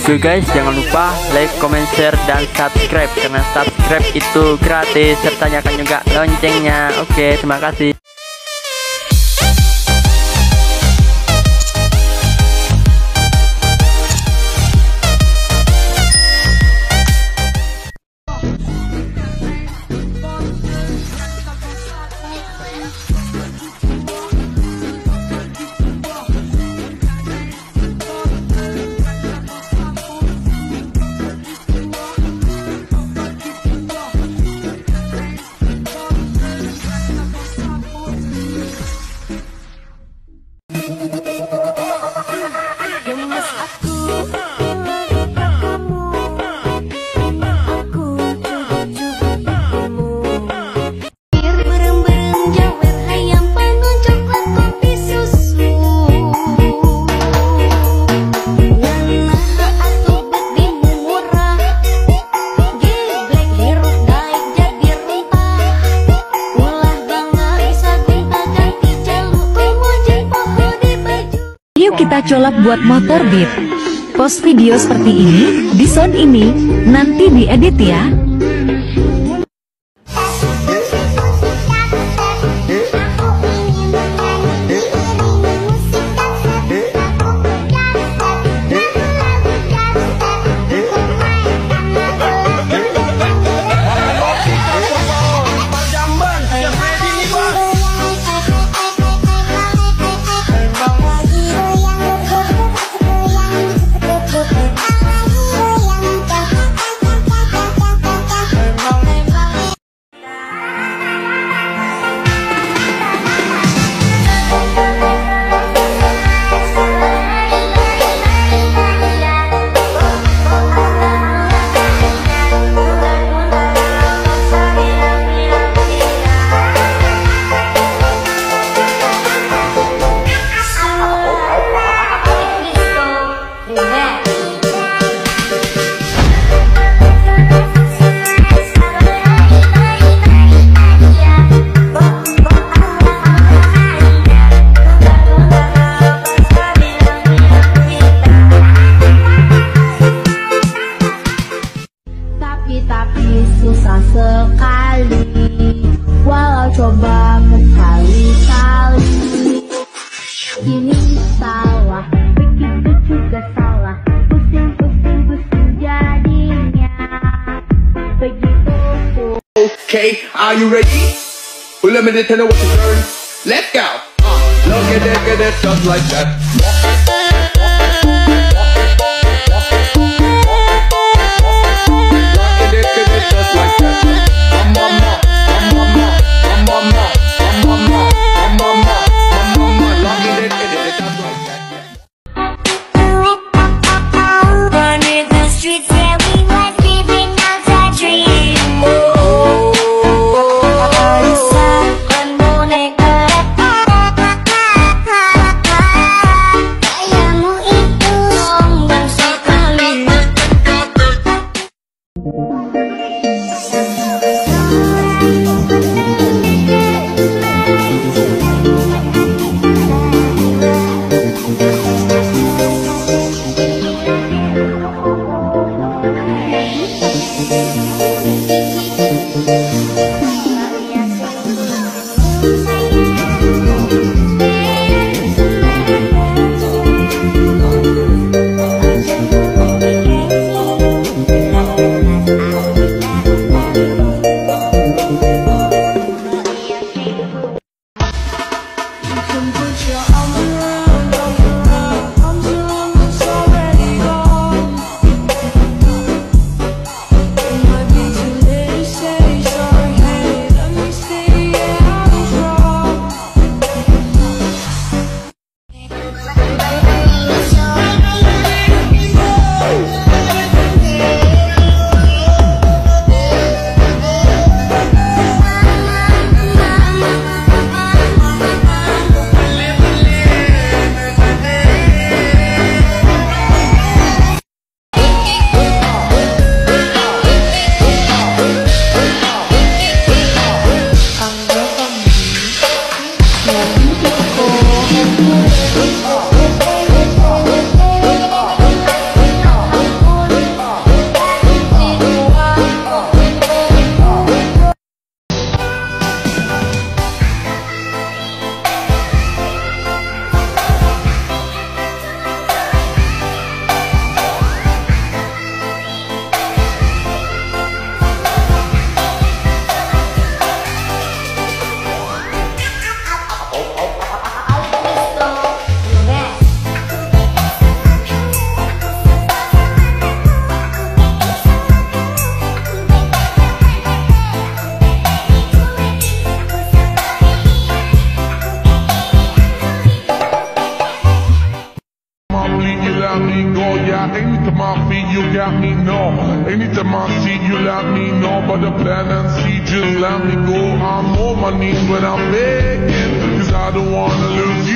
Oke guys, jangan lupa like, comment, share, dan subscribe, karena subscribe itu gratis serta nyalakan juga loncengnya. Oke, terima kasih. Kita colok buat motor beat. Post video seperti ini, di sound ini, nanti diedit ya. Tapi susah sekali, walau coba berkali-kali. Ini salah, begitu juga salah, pusing jadinya. Begitu tuh. Okay, are you ready? Well, let me tell you what you learn. Let's go. Look at that, just like that. you let me go. Yeah, anytime I feel you got me, no. Anytime I see you let me know. But the plan and see, just let me go. I'm on my knees when I'm begging, 'cause I don't wanna lose